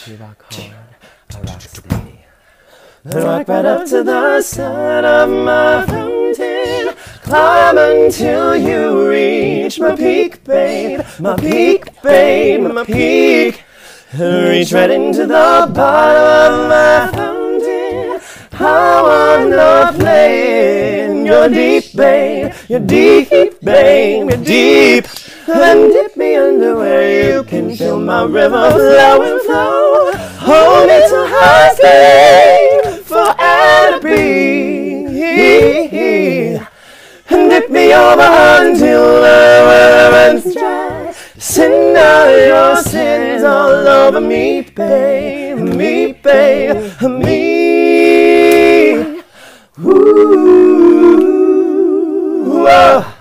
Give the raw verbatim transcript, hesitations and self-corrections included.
You rock hard, I rock steady. Rock right up to the side of my fountain. Climb until you reach my peak, babe. My peak, babe, my peak. Reach right into the bottom of my fountain. I wanna play in your deep, babe. You're deep, babe, you're deep. And dip me under where you can feel my river flow and flow. Hold me till I stay forever be. And dip me over until the river runs dry. Send out your sins all over me, babe, me, babe, me. Ooh, oh.